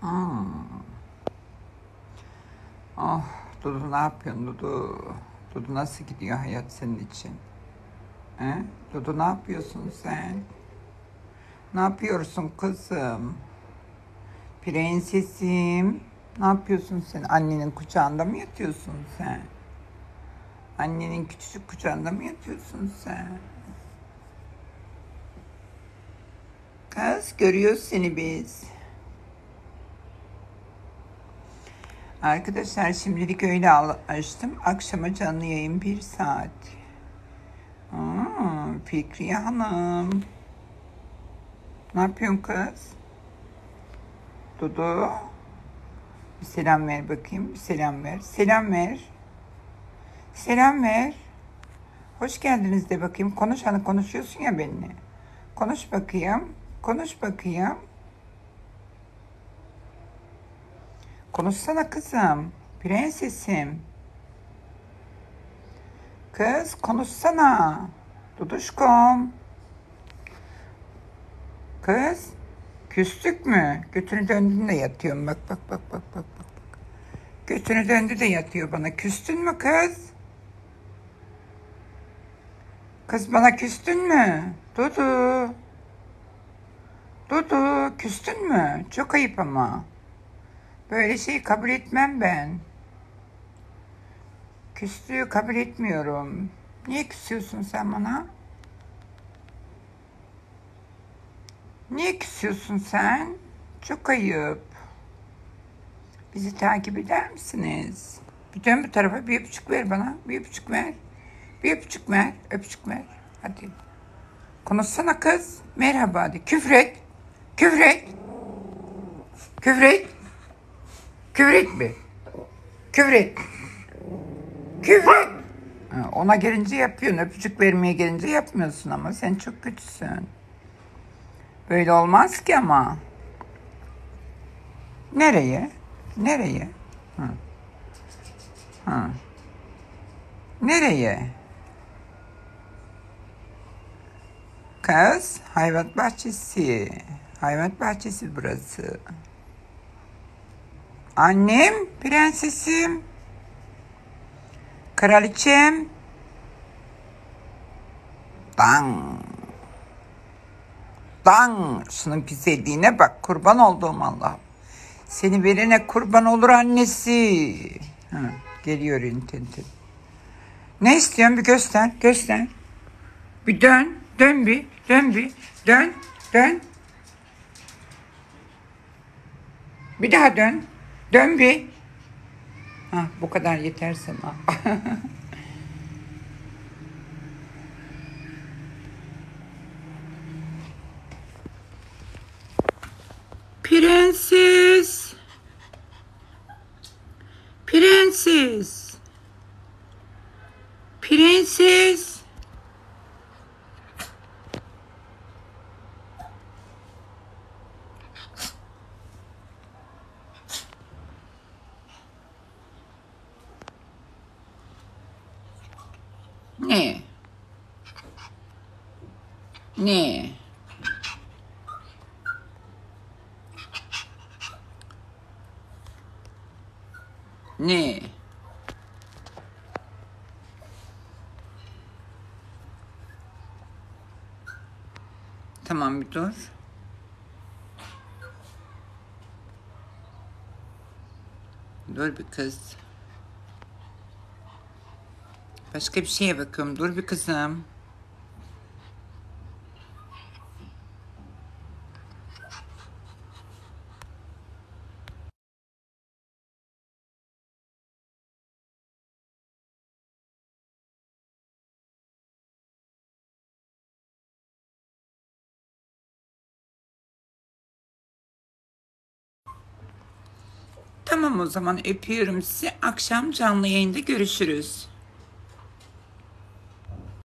Hmm. Ah, Dudu ne yapıyorsun Dudu? Dudu nasıl gidiyor hayat senin için? He? Dudu ne yapıyorsun sen? Ne yapıyorsun kızım? Prensesim. Ne yapıyorsun sen? Annenin kucağında mı yatıyorsun sen? Annenin küçücük kucağında mı yatıyorsun sen? Kız görüyoruz seni biz. Arkadaşlar şimdilik öyle açtım. Akşama canlı yayın 1 saat. Fikriye Hanım. Ne yapıyorsun kız? Dudu. Bir selam ver bakayım. Bir selam ver. Selam ver. Selam ver. Hoş geldiniz de bakayım. Konuş hani konuşuyorsun ya benimle. Konuş bakayım. Konuş bakayım. Konuşsana kızım. Prensesim. Kız konuşsana. Duduşkom. Kız. Küstük mü? Götünü döndün de yatıyorum. Bak bak bak bak bak bak. Götünü döndü de yatıyor bana. Küstün mü kız? Kız bana küstün mü? Dudu. Dudu küstün mü? Çok ayıp ama. Böyle şeyi kabul etmem ben. Küslüğü kabul etmiyorum. Niye küsüyorsun sen bana? Niye küsüyorsun sen? Çok ayıp. Bizi takip eder misiniz? Bir dön bu tarafa, bir öpücük ver bana. Bir öpücük ver. Bir öpücük ver. Öpücük ver. Hadi. Konuşsana kız. Merhaba hadi. Küfret. Küfret. Küfret. Küfret mi? Küfret. Küfret. Ona gelince yapıyorsun. Öpücük vermeye gelince yapmıyorsun ama sen çok kötüsün. Böyle olmaz ki ama. Nereye? Nereye? Hı. Hı. Nereye? Kız, hayvanat bahçesi. Hayvanat bahçesi burası. Annem, prensesim, kraliçem. Dan. Dan. Şunun güzelliğine bak. Kurban olduğum Allah. Seni verene kurban olur annesi. Hı. Geliyor intintin. Ne istiyorsun bir göster. Göster. Bir dön. Dön bir. Dön bir. Dön. Dön. Bir daha dön. Dön bir. Ha, bu kadar yeter sana. Prenses. Prenses. Prenses. Ne? Ne? Ne? Tamam bir dur. Dur bir kız. Başka bir şeye bakıyorum. Dur bir kızım. Tamam o zaman öpüyorum sizi. Akşam canlı yayında görüşürüz.